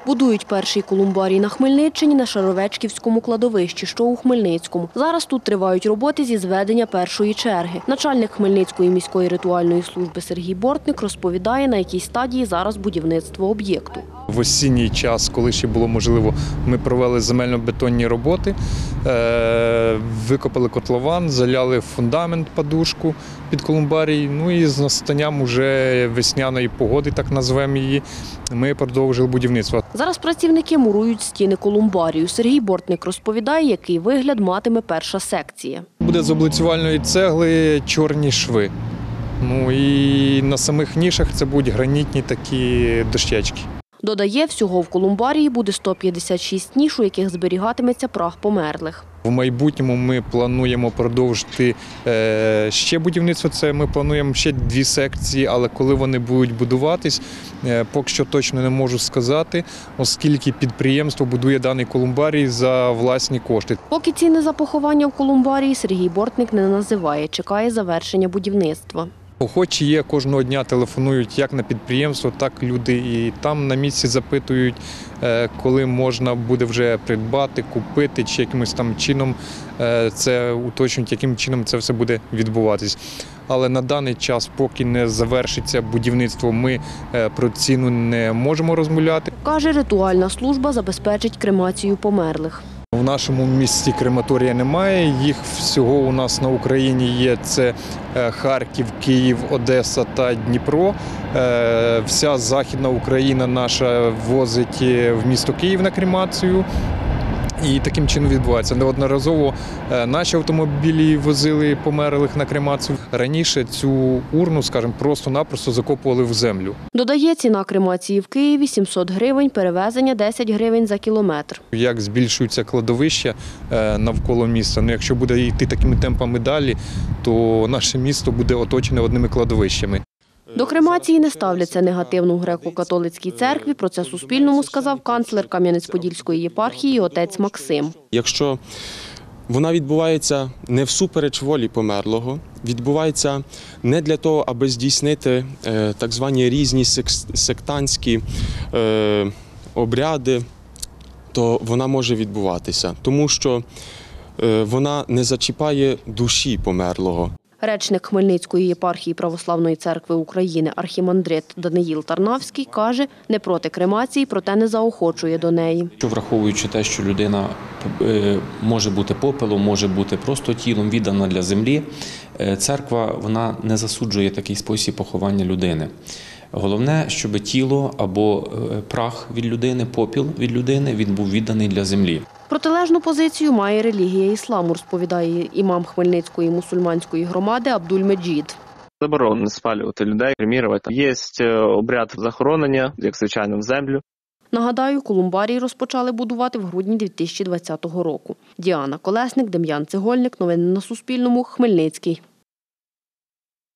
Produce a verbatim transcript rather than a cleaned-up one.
Будують перший колумбарій на Хмельниччині на Шаровечківському кладовищі, що у Хмельницькому. Зараз тут тривають роботи зі зведення першої черги. Начальник Хмельницької міської ритуальної служби Сергій Бортник розповідає, на якій стадії зараз будівництво об'єкту. В осінній час, коли ще було можливо, ми провели земельно-бетонні роботи, викопали котлован, заляли фундамент, подушку під колумбарій. Ну і з настанням уже весняної погоди, так назвемо її, ми продовжили будівництво. Зараз працівники мурують стіни колумбарію. Сергій Бортник розповідає, який вигляд матиме перша секція. Буде з облицювальної цегли чорні шви. Ну і на самих нішах це будуть гранітні такі дощечки. Додає, всього в колумбарії буде сто п'ятдесят шість ніш, у яких зберігатиметься прах померлих. В майбутньому ми плануємо продовжити ще будівництво, це ми плануємо ще дві секції, але коли вони будуть будуватись, поки що точно не можу сказати, оскільки підприємство будує даний колумбарій за власні кошти. Поки ціни за поховання в колумбарії Сергій Бортник не називає, чекає завершення будівництва. Охочі є, кожного дня телефонують як на підприємство, так люди і там на місці запитують, коли можна буде вже придбати, купити, чи якимось там чином це уточнюють, яким чином це все буде відбуватись. Але на даний час, поки не завершиться будівництво, ми про ціну не можемо розмовляти. Каже, ритуальна служба забезпечить кремацію померлих. В нашому місті крематорія немає, їх всього у нас на Україні є, це Харків, Київ, Одеса та Дніпро. Вся Західна Україна наша возить в місто Київ на кремацію. І таким чином відбувається. Неодноразово наші автомобілі возили померлих на кремацію. Раніше цю урну, скажімо, просто-напросто закопували в землю. Додає, ціна кремації в Києві – сімсот гривень, перевезення – десять гривень за кілометр. Як збільшується кладовище навколо міста, ну, якщо буде йти такими темпами далі, то наше місто буде оточене одними кладовищами. До кремації не ставляться негативно в греко-католицькій церкві. Про це Суспільному сказав канцлер Кам'янець-Подільської єпархії отець Максим. Якщо вона відбувається не всупереч волі померлого, відбувається не для того, аби здійснити так звані різні сектантські обряди, то вона може відбуватися, тому що вона не зачіпає душі померлого. Речник Хмельницької єпархії Православної церкви України архімандрит Даниїл Тарнавський каже, не проти кремації, проте не заохочує до неї. Враховуючи те, що людина може бути попелом, може бути просто тілом, віддана для землі, церква вона не засуджує такий спосіб поховання людини. Головне, щоб тіло або прах від людини, попіл від людини, він був відданий для землі. Протилежну позицію має релігія ісламу, розповідає імам Хмельницької мусульманської громади Абдуль Меджід. Заборонено спалювати людей, кремувати. Є обряд захоронення, як звичайно, в землю. Нагадаю, колумбарій розпочали будувати в грудні дві тисячі двадцятого року. Діана Колесник, Дем'ян Цегольник. Новини на Суспільному. Хмельницький.